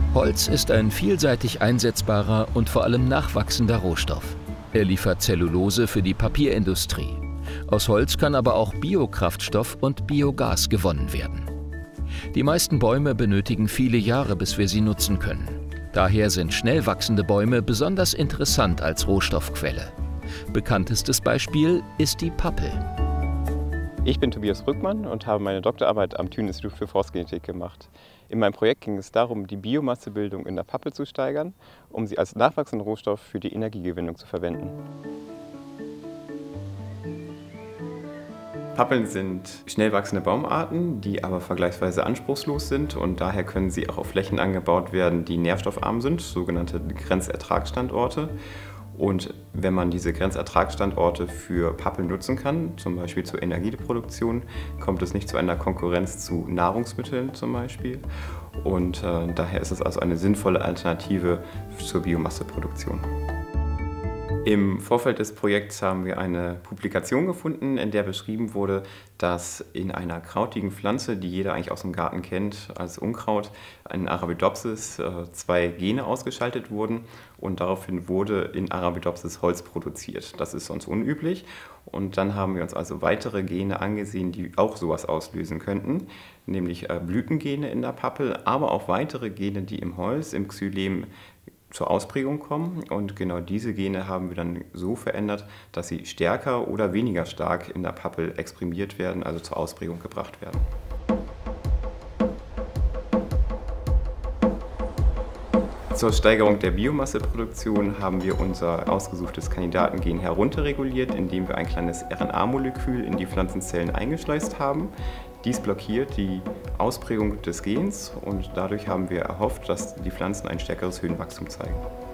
Holz ist ein vielseitig einsetzbarer und vor allem nachwachsender Rohstoff. Er liefert Zellulose für die Papierindustrie. Aus Holz kann aber auch Biokraftstoff und Biogas gewonnen werden. Die meisten Bäume benötigen viele Jahre, bis wir sie nutzen können. Daher sind schnell wachsende Bäume besonders interessant als Rohstoffquelle. Bekanntestes Beispiel ist die Pappel. Ich bin Tobias Rückmann und habe meine Doktorarbeit am Thünen-Institut für Forstgenetik gemacht. In meinem Projekt ging es darum, die Biomassebildung in der Pappel zu steigern, um sie als nachwachsenden Rohstoff für die Energiegewinnung zu verwenden. Pappeln sind schnell wachsende Baumarten, die aber vergleichsweise anspruchslos sind und daher können sie auch auf Flächen angebaut werden, die nährstoffarm sind, sogenannte Grenzertragsstandorte. Und wenn man diese Grenzertragsstandorte für Pappeln nutzen kann, zum Beispiel zur Energieproduktion, kommt es nicht zu einer Konkurrenz zu Nahrungsmitteln zum Beispiel. Und daher ist es also eine sinnvolle Alternative zur Biomasseproduktion. Im Vorfeld des Projekts haben wir eine Publikation gefunden, in der beschrieben wurde, dass in einer krautigen Pflanze, die jeder eigentlich aus dem Garten kennt als Unkraut, in Arabidopsis 2 Gene ausgeschaltet wurden und daraufhin wurde in Arabidopsis Holz produziert. Das ist sonst unüblich und dann haben wir uns also weitere Gene angesehen, die auch sowas auslösen könnten, nämlich Blütengene in der Pappel, aber auch weitere Gene, die im Holz, im Xylem zur Ausprägung kommen und genau diese Gene haben wir dann so verändert, dass sie stärker oder weniger stark in der Pappel exprimiert werden, also zur Ausprägung gebracht werden. Zur Steigerung der Biomasseproduktion haben wir unser ausgesuchtes Kandidatengen herunterreguliert, indem wir ein kleines RNA-Molekül in die Pflanzenzellen eingeschleust haben. Dies blockiert die Ausprägung des Gens und dadurch haben wir erhofft, dass die Pflanzen ein stärkeres Höhenwachstum zeigen.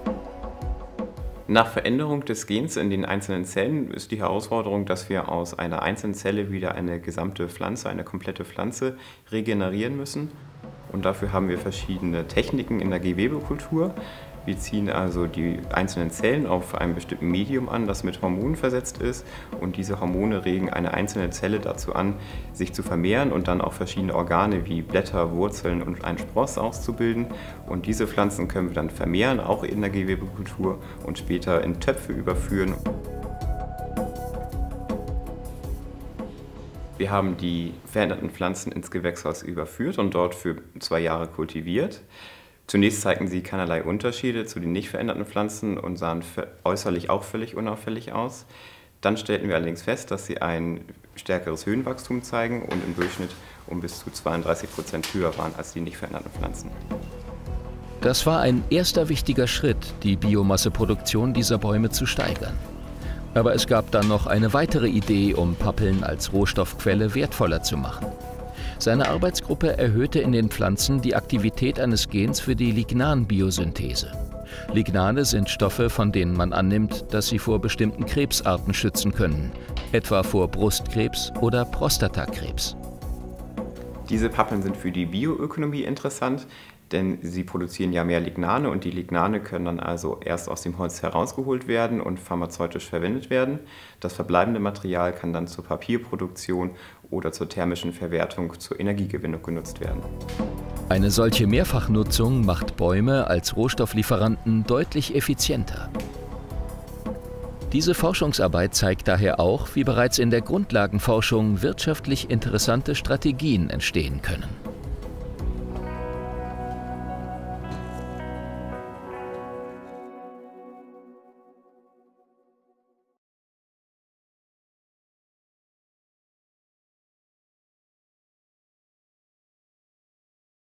Nach Veränderung des Gens in den einzelnen Zellen ist die Herausforderung, dass wir aus einer einzelnen Zelle wieder eine gesamte Pflanze, eine komplette Pflanze regenerieren müssen. Und dafür haben wir verschiedene Techniken in der Gewebekultur. Wir ziehen also die einzelnen Zellen auf einem bestimmten Medium an, das mit Hormonen versetzt ist. Und diese Hormone regen eine einzelne Zelle dazu an, sich zu vermehren und dann auch verschiedene Organe wie Blätter, Wurzeln und einen Spross auszubilden. Und diese Pflanzen können wir dann vermehren, auch in der Gewebekultur und später in Töpfe überführen. Wir haben die veränderten Pflanzen ins Gewächshaus überführt und dort für 2 Jahre kultiviert. Zunächst zeigten sie keinerlei Unterschiede zu den nicht veränderten Pflanzen und sahen äußerlich auch völlig unauffällig aus. Dann stellten wir allerdings fest, dass sie ein stärkeres Höhenwachstum zeigen und im Durchschnitt um bis zu 32% höher waren als die nicht veränderten Pflanzen. Das war ein erster wichtiger Schritt, die Biomasseproduktion dieser Bäume zu steigern. Aber es gab dann noch eine weitere Idee, um Pappeln als Rohstoffquelle wertvoller zu machen. Seine Arbeitsgruppe erhöhte in den Pflanzen die Aktivität eines Gens für die Lignan-Biosynthese. Lignane sind Stoffe, von denen man annimmt, dass sie vor bestimmten Krebsarten schützen können, etwa vor Brustkrebs oder Prostatakrebs. Diese Pappeln sind für die Bioökonomie interessant, denn sie produzieren ja mehr Lignane und die Lignane können dann also erst aus dem Holz herausgeholt werden und pharmazeutisch verwendet werden. Das verbleibende Material kann dann zur Papierproduktion oder zur thermischen Verwertung zur Energiegewinnung genutzt werden. Eine solche Mehrfachnutzung macht Bäume als Rohstofflieferanten deutlich effizienter. Diese Forschungsarbeit zeigt daher auch, wie bereits in der Grundlagenforschung wirtschaftlich interessante Strategien entstehen können.